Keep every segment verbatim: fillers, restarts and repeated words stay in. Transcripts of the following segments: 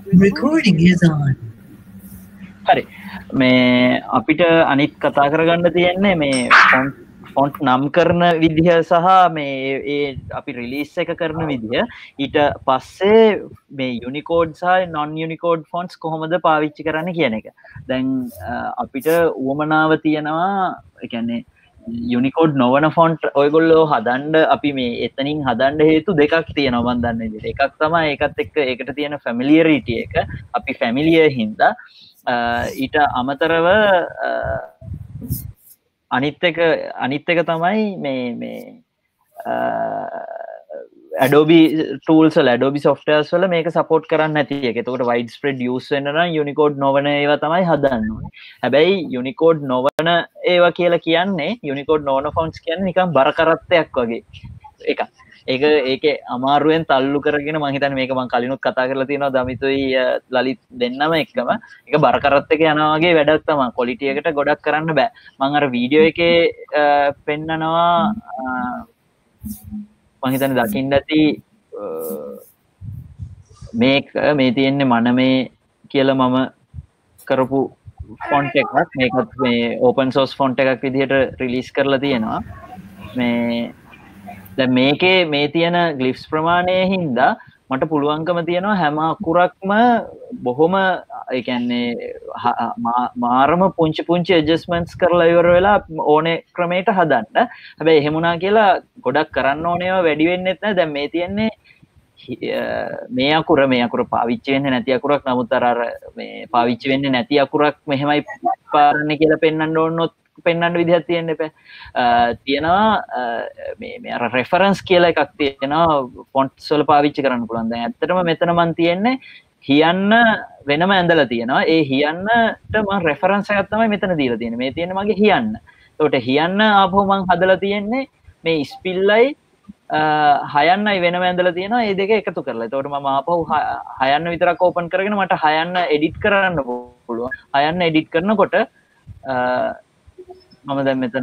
Recording is on. හරි මේ අපිට අනිත් කතා කරගන්න තියෙන්නේ මේ ෆොන්ට් ෆොන්ට් නම් කරන විදිහ සහ මේ ඒ අපි රිලීස් එක කරන විදිහ ඊට පස්සේ මේ යුනිකෝඩ් සහ නොන් යුනිකෝඩ් ෆොන්ට්ස් කොහොමද පාවිච්චි කරන්න කියන එක. දැන් අපිට උවමනාව තියෙනවා ඒ කියන්නේ යුනිකෝඩ් නොවන ෆොන්ට් ඔයගොල්ලෝ හදන්න අපි මේ එතනින් හදන්න හේතු දෙකක් තියෙනවා මම දන්න විදිහට. එකක් තමයි ඒකත් එක්ක ඒකට තියෙන ෆැමිලියරිටි එක. අපි ෆැමිලියර් හින්දා ඊට අමතරව අනිත් එක අනිත් එක තමයි මේ මේ Adobe tools වල Adobe softwares වල මේක support කරන්නේ නැති එක. එතකොට widespread use වෙන්න නම් Unicode නොවන ඒවා තමයි හදන්න ඕනේ. හැබැයි Unicode නොවන ඒවා කියලා කියන්නේ Unicode නොවන fonts කියන්නේ නිකන් බර කරත්තයක් වගේ එකක්. ඒක ඒකේ අමාරුවෙන් තල්ලු කරගෙන මම හිතන්නේ මේක මම කලිනුත් කතා කරලා තියෙනවා දමිතුයි ලලිත් දෙන්නම එක්කම. ඒක බර කරත් එක යනවා වගේ වැඩක් තමයි. quality එකට ගොඩක් කරන්න බෑ. මම අර වීඩියෝ එකේ පෙන්නනවා මම හිතන්නේ දකින්න ඇති මේක මේ තියෙන්නේ මනමේ කියලා මම කරපු ෆොන්ට් එකක්. මේකත් මේ open source ෆොන්ට් එකක් විදිහට රිලීස් කරලා තියෙනවා. මේ දැන් මේකේ මේ තියෙන ග්ලිෆ්ස් ප්‍රමාණය හින්දා මට පුළුවන්කම තියෙනවා හැම අකුරක්ම බොහොම ඒ කියන්නේ මාරම පුංචි පුංචි ඇඩ්ජස්ට්මන්ට්ස් කරලා ඉවර වෙලා ඕනේ ක්‍රමයකට හදන්න. හැබැයි එහෙම වුණා කියලා ගොඩක් කරන්න ඕනේව වැඩි වෙන්නෙත් නැහැ. දැන් මේ තියෙන්නේ මේ අකුර මේ අකුර පාවිච්චි වෙන්නේ නැති අකුරක්. නමුත් අර අර මේ පාවිච්චි වෙන්නේ නැති අකුරක් මෙහෙමයි පාරන්නේ කියලා පෙන්වන්න ඕනොත් පෙන්වන්න විදිහක් තියෙන්න එපා. තියෙනවා මේ මේ අර රෙෆරන්ස් කියලා එකක් තියෙනවා ෆොන්ට්ස් වල පාවිච්චි කරන්න පුළුවන්. දැන් ඇත්තටම මෙතන මන් තියෙන්නේ හියන්න වෙනම ඇඳලා තියෙනවා. ඒ හියන්නට මම රෙෆරන්ස් එකක් තමයි මෙතන දීලා තියෙන්නේ. මේ තියෙන්නේ මගේ හියන්න. ඒකට හියන්න ආපහු මම හදලා තියෙන්නේ මේ ස්පිල්ලයි හයන්නයි වෙනම ඇඳලා තියෙනවා. මේ දෙක එකතු කරලා. ඒකට මම ආපහු හයන්න විතරක් ඕපන් කරගෙන මට හයන්න එඩිට් කරන්න පුළුවන්. හයන්න එඩිට් කරනකොට මම දැන් මෙතන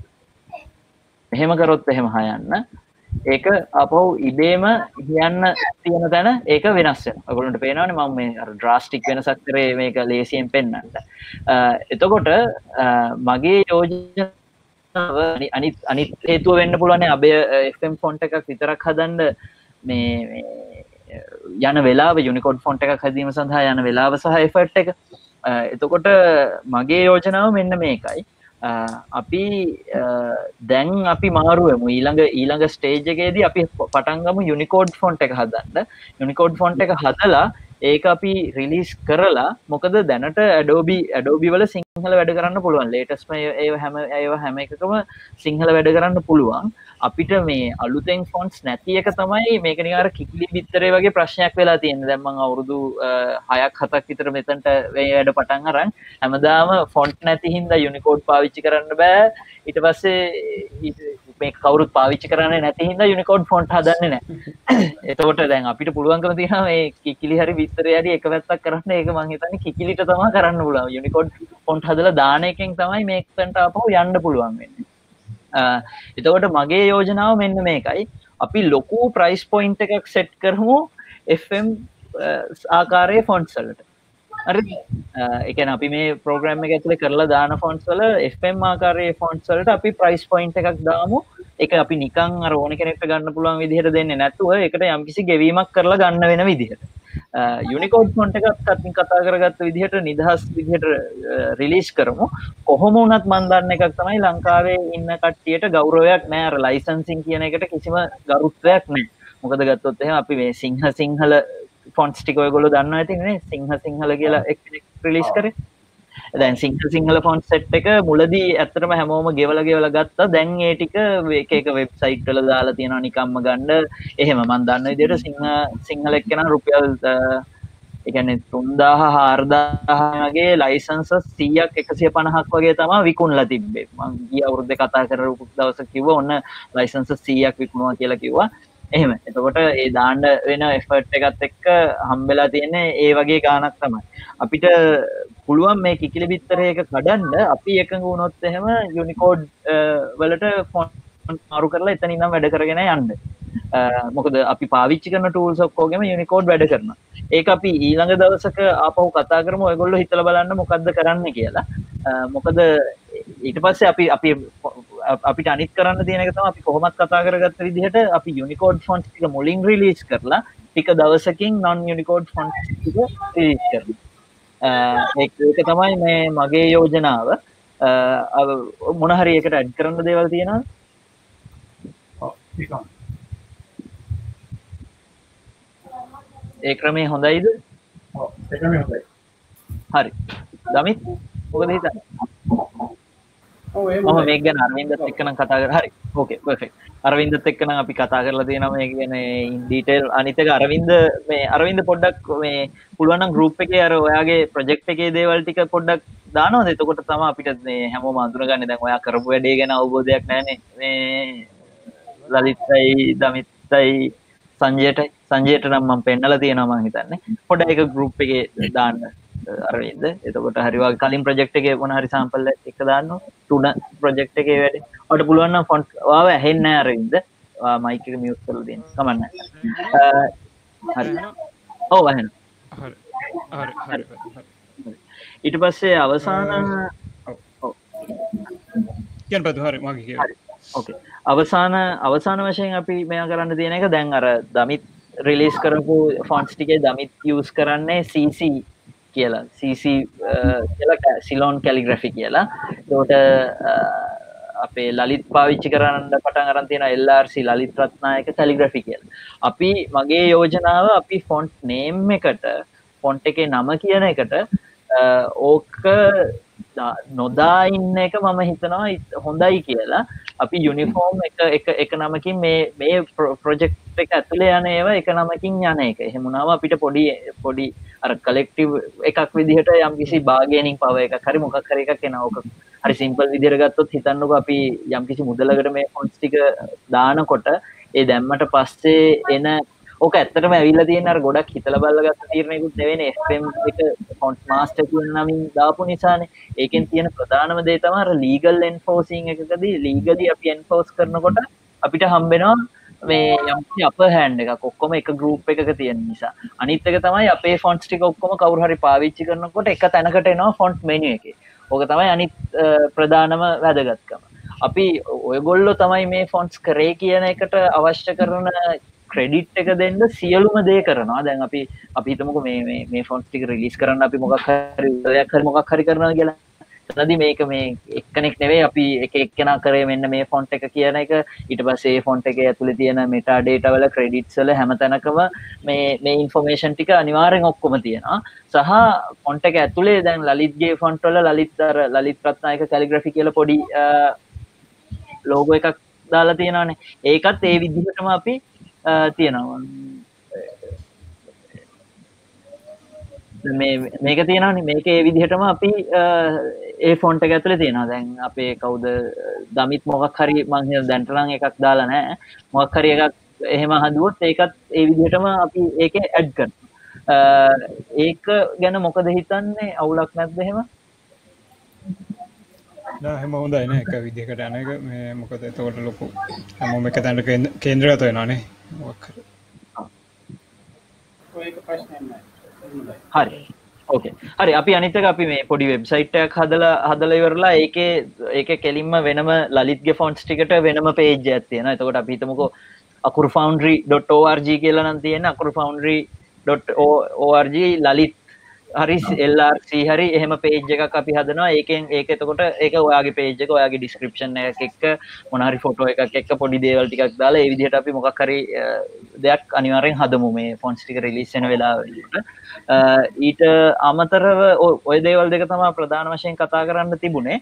එහෙම කරොත් එහෙම හයන්න ඒක අපහු ඉබේම කියන්න තියෙන තැන ඒක වෙනස් වෙනවා. ඔයගොල්ලන්ට පේනවනේ මම මේ අර ඩ්‍රාස්ටික් වෙනසක් කරේ මේක ලේසියෙන් පෙන්නන්න. එතකොට මගේ යෝජනාව අනිත් අනිත් හේතුව වෙන්න පුළුවන් අබය එෆ් එම් ෆොන්ට් එකක් විතරක් හදන්න මේ යන වෙලාව යුනිකෝඩ් ෆොන්ට් එකක් හදීම සඳහා යන වෙලාව සහ එෆර්ට් එක. එතකොට මගේ යෝජනාව මෙන්න මේකයි. අපි දැන් අපි මාරුවමු ඊළඟ ඊළඟ ස්ටේජ් එකේදී අපි පටන් ගමු යුනිකෝඩ් ෆොන්ට් එක හදන්න. යුනිකෝඩ් ෆොන්ට් එක හදලා ඒක අපි රිලීස් කරලා මොකද දැනට Adobe Adobe වල සිංහල වැඩ කරන්න පුළුවන්. ලේටස්ට්ම ඒව හැම ඒව හැම එකකම සිංහල වැඩ කරන්න පුළුවන්. අපිට මේ අලුතෙන් ෆොන්ට්ස් නැති එක තමයි මේක නිකන් අර කිකිලි බිත්තරේ වගේ ප්‍රශ්නයක් වෙලා තියෙන්නේ. දැන් මම අවුරුදු හයක් හතක් විතර මෙතනට මේ වැඩ පටන් අරන් හැමදාම ෆොන්ට් නැති හින්දා යුනිකෝඩ් පාවිච්චි කරන්න බෑ. ඊට පස්සේ මේක කවුරුත් පාවිච්චි කරන්නේ නැති හින්දා යුනිකෝඩ් ෆොන්ට් හදන්නේ නැහැ. එතකොට දැන් අපිට පුළුවන්කම තියෙනවා මේ කිකිලි හරි බිත්තරේ හරි එක පැත්තක් කරන්න. ඒක මම හිතන්නේ කිකිලිට තමයි කරන්න පුළුවන්. යුනිකෝඩ් ෆොන්ට් හදලා දාන එකෙන් තමයි මේකට ආපහු යන්න පුළුවන් වෙන්නේ. එතකොට මගේ යෝජනාව මෙන්න මේකයි. අපි ලොකු ප්‍රයිස් පොයින්ට් එකක් සෙට් කරමු එෆ් එම් ආකාරයේ ෆොන්ට්ස් වලට. හරිද? ඒ කියන්නේ අපි මේ ප්‍රෝග්‍රෑම් එක ඇතුලේ කරලා දාන ෆොන්ට්ස් වල එෆ් එම් ආකාරයේ ෆොන්ට්ස් වලට අපි ප්‍රයිස් පොයින්ට් එකක් දාමු. ඒක අපි නිකන් අර ඕන කෙනෙක්ට ගන්න පුළුවන් විදිහට දෙන්නේ නැතුව ඒකට යම්කිසි ගෙවීමක් කරලා ගන්න වෙන විදිහට. යුනිකෝඩ් ෆොන්ට් එකත් අපි කතා කරගත්ත විදිහට නිදහස් විදිහට රිලීස් කරමු. කොහොම වුණත් මම දන්න එකක් තමයි ලංකාවේ ඉන්න කට්ටියට ගෞරවයක් නැහැ. අර ලයිසන්සින් කියන එකට කිසිම ගරුත්වයක් නැහැ. මොකද ගත්තොත් එහෙනම් අපි මේ සිංහ සිංහල ෆොන්ට්ස් ටික ඔයගොල්ලෝ දන්නවා ඇති නේ සිංහ සිංහල කියලා එක්කෙනෙක් රිලීස් කරේ. දැන් සිංහ සිංහල ෆොන්ට් සෙට් එක මුලදී ඇත්තටම හැමෝම ගෙවලා ගෙවලා ගත්තා. දැන් ඒ ටික එක එක වෙබ්සයිට් වල දාලා තියෙනවා නිකම්ම ගන්න. එහෙම මම දන්න විදිහට සිංහ සිංහල එක්කෙනා රුපියල් ඒ කියන්නේ තුන්දාහ හාරදාහ වගේ ලයිසන්සස් සීයක් එකසිය පනහක් වගේ තමයි විකුණලා තිබ්බේ. මම ගිය අවුරුද්දේ කතා කරපු දවසක් කිව්වා ඔන්න ලයිසන්සස් සීයක් විකුණුවා කියලා කිව්වා. එහෙම. එතකොට ඒ දාන්න වෙන එෆර්ට් එකත් එක්ක හම්බෙලා තියෙන්නේ ඒ වගේ ගාණක් තමයි. අපිට පුළුවන් මේ කිකිලි බිත්තරේ එක කඩන්න අපි එකඟ වුණොත් එහෙම යුනිකෝඩ් වලට ෆොන්ට් මාරු කරලා එතන ඉඳන් වැඩ කරගෙන යන්න. මොකද අපි පාවිච්චි කරන ටූල්ස් ඔක්කොගෙම යුනිකෝඩ් වැඩ කරනවා. ඒක අපි ඊළඟ දවසක ආපහු කතා කරමු ඔයගොල්ලෝ හිතලා බලන්න මොකද්ද කරන්න කියලා. මොකද ඊට පස්සේ අපි අපි අපිට අනිත් කරන්න තියෙන එක තමයි අපි කොහොමත් කතා කරගත්ත විදිහට අපි යුනිකෝඩ් ෆොන්ට්ස් ටික මුලින් රිලීස් කරලා ටික දවසකින් non යුනිකෝඩ් ෆොන්ට්ස් ටික රිලීස් කරනවා. ඒක තමයි මේ මගේ යෝජනාව. මොන හරි එකට ඇඩ් කරන්න දේවල් තියෙනවද? ඒ ක්‍රමේ හොඳයිද? ඔව් ඒ ක්‍රමේ හොඳයි. හරි. දමිත් මොකද හිතන්නේ? ඔව් එහෙම මම මේක ගැන අරවින්දත් එක්ක නම් කතා කරා. හරි. ඕකේ පර්ෆෙක්ට්. අරවින්දත් එක්ක නම් අපි කතා කරලා තියෙනවා මේ කියන්නේ ඉන් ඩීටේල්. අනිත් එක අරවින්ද මේ අරවින්ද පොඩ්ඩක් මේ පුළුවන් නම් ගෲප් එකේ අර ඔයාගේ ප්‍රොජෙක්ට් එකේ දේවල් ටික පොඩ්ඩක් දානවද? එතකොට තමයි අපිට මේ හැමෝම අඳුරගන්නේ. දැන් ඔයා කරපු වැඩේ ගැන අවබෝධයක් නැහැනේ. මේ ලලිතයි දමිත්යි සංජයටයි සංජයට නම් මම පෙන්නලා තියෙනවා මම හිතන්නේ. පොඩ්ඩක් ඒක ගෲප් එකේ දාන්න අරවින්ද. එතකොට හරි වගේ කලින් ප්‍රොජෙක්ට් එකේ මොන හරි සැම්පල් එකක් දාන්න. තුන ප්‍රොජෙක්ට් එකේ වැඩේ. ඔයාලට පුළුවන් නම් ෆොන්ට් ඔයාව ඇහෙන්නේ නැහැ අරවින්ද. ඔයා මයික් එක මියුට් කරලා දෙන්න. කමක් නැහැ. හරි. ඔව් ඇහෙන. හරි. හරි හරි හරි. ඊට පස්සේ අවසාන ඔව්. කියන්න බෑ හරි මගේ කියන්න. ඕකේ. අවසාන අවසාන වශයෙන් අපි මෙයා කරන්න තියෙන එක දැන් අර දමිත් රිලීස් කරපු ෆොන්ට්ස් ටිකේ දමිත් යූස් කරන්නේ C C කියලා. C C කියලා සිලෝන් කැලිග්‍රැෆි කියලා. ඒකට අපේ ලලිත් පාවිච්චි කරන්න පටන් අරන් තියෙන L R C Lalith Ratnayake කැලිග්‍රැෆි කියලා. අපි මගේ යෝජනාව අපි ෆොන්ට් නේම් එකට ෆොන්ට් එකේ නම කියන එකට ඕක නොදා ඉන්න එක මම හිතනවා හොඳයි කියලා. අපි යුනිෆෝම් එක එක එක නමකින් මේ මේ ප්‍රොජෙක්ට් එක ඇතුලේ යන ඒවා එක නමකින් යන එක. එහෙම වුණාම අපිට පොඩි පොඩි අර කලෙක්ටිව් එකක් විදිහට යම්කිසි බාගේනින් පව එකක් හරි මොකක් හරි එකක් එනවා. ඕක හරි සිම්පල් විදිහට ගත්තොත් හිතන්නකෝ අපි යම්කිසි මුදලකට මේ ෆොන්ට්ස් ටික දානකොට ඒ දැම්මට පස්සේ එන ඕක ඇත්තටම ඇවිල්ලා තියෙන අර ගොඩක් හිතලා බලලා ගත්ත තීරණයකුත් නෙවෙයිනේ. F M එක ෆොන්ට් මාස්ටර් කියන නමින් දාපු නිසානේ. ඒකෙන් තියෙන ප්‍රධානම දේ තමයි අර ලීගල් එන්ෆෝසිං එකකදී ලීගලි අපි එන්ෆෝස් කරනකොට අපිට හම්බෙනවා මේ යම්කිසි අපර් හෑන්ඩ් එකක් ඔක්කොම එක ගෲප් එකක තියෙන නිසා. අනිත් එක තමයි අපේ ෆොන්ට්ස් ටික ඔක්කොම කවුරු හරි පාවිච්චි කරනකොට එක තැනකට එනවා ෆොන්ට් මෙනු එකේ. ඕක තමයි අනිත් ප්‍රධානම වැදගත්කම. අපි ඔයගොල්ලෝ තමයි මේ ෆොන්ට්ස් කරේ කියන එකට අවශ්‍ය කරන ක්‍රෙඩිට් එක දෙන්න සියලුම දේ කරනවා. දැන් අපි අපි හිතමුකෝ මේ මේ මේ ෆොන්ට්ස් ටික රිලීස් කරන්න අපි මොකක් හරි දෙයක් හරි මොකක් හරි කරනවා කියලා. එතනදී මේක මේ එක්කෙනෙක් නෙවෙයි අපි එක එක්කෙනා කරේ මෙන්න මේ ෆොන්ට් එක කියන එක. ඊට පස්සේ මේ ෆොන්ට් එකේ ඇතුලේ තියෙන මෙටා ඩේටා වල ක්‍රෙඩිට්ස් වල හැමතැනකම මේ මේ ඉන්ෆර්මේෂන් ටික අනිවාර්යෙන් ඔක්කොම තියෙනවා. සහ ෆොන්ට් එක ඇතුලේ දැන් ලලිත්ගේ ෆොන්ට් වල ලලිත් අර ලලිත් රත්නායක කැලිග්‍රැෆි කියලා පොඩි ලෝගෝ එකක් දාලා තියෙනවානේ. ඒකත් ඒ විදිහටම අපි තියෙනවා. මේ මේක තියෙනවානේ. මේක ඒ විදිහටම අපි ඒ ෆොන්ට් එක ඇතුලේ තියෙනවා. දැන් අපේ කවුද දමිත් මොකක් හරි මං හිතන දැන්ට නම් එකක් දාලා නැහැ. මොකක් හරි එකක් එහෙම හදුවොත් ඒකත් ඒ විදිහටම අපි ඒකේ ඇඩ් කරනවා. ඒක ගැන මොකද හිතන්නේ? අවුලක් නැද්ද එහෙම? නෑ හැම හොඳයි නේ එක විදිහකට යන එක මේ මොකද එතකොට ලොකු හැමෝම එක තැනට කේන්ද්‍රගත වෙනවානේ මොකක් හරි. ඒක ප්‍රශ්නයක් නෑ. හරි. ඕකේ. හරි අපි අනිත් එක අපි මේ පොඩි වෙබ්සයිට් එකක් හදලා හදලා ඉවරලා ඒකේ ඒකේ කෙලින්ම වෙනම ලලිත්ගේ ෆොන්ට්ස් ටිකට වෙනම පේජ් එකක් තියෙනවා. එතකොට අපි හිතමුකෝ akuru foundry dot org කියලා නම් තියෙන akuru foundry dot org Lalith හරි L R C හරි එහෙම පේජ් එකක් අපි හදනවා. ඒකෙන් ඒක එතකොට ඒක ඔයාගේ පේජ් එක ඔයාගේ ඩිස්ක්‍රිප්ෂන් එකක් එක්ක මොන හරි ෆොටෝ එකක් එක්ක පොඩි දේවල් ටිකක් දාලා ඒ විදිහට අපි මොකක් හරි දෙයක් අනිවාර්යෙන් හදමු මේ ෆොන්ට්ස් ටික රිලීස් වෙන වෙලාවට. ඊට අමතරව ඔය දේවල් දෙක තමයි ප්‍රධාන වශයෙන් කතා කරන්න තිබුණේ.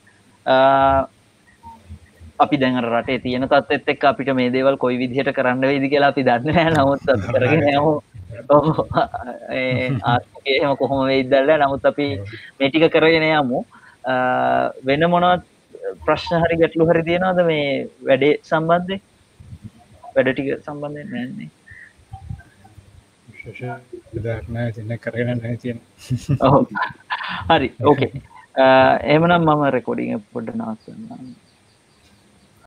අපි දැන් අර රටේ තියෙන තත්ත්වෙත් එක්ක අපිට මේ දේවල් කොයි විදිහට කරන්න වෙයිද කියලා අපි දන්නේ නැහැ. නමුත් අපි කරගෙන යමු. ඔව් ඒ ආර්ථිකය එහෙම කොහොම වෙයිද දැල්ලා. නමුත් අපි මේ ටික කරගෙන යමු. වෙන මොනවත් ප්‍රශ්න හරි ගැටලු හරි තියෙනවද මේ වැඩේ සම්බන්ධයෙන්? වැඩ ටික සම්බන්ධයෙන් නැන්නේ. විශේෂ නැහැ ඉතින් කරගෙන නැහැ තියෙන. ඔව්. හරි. ඕකේ. එහෙමනම් මම රෙකෝඩින් එක පොඩ්ඩක් නවත්තන්නම්.